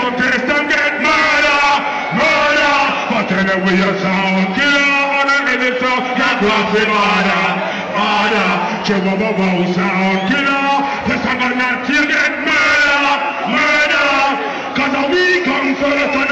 come test and get murder, murder. But anyway, you sound killer on an edit so get lost in order, order. Chihuahua sound killer. Yes, I'm gonna not you get murder, murder. Cause we come first.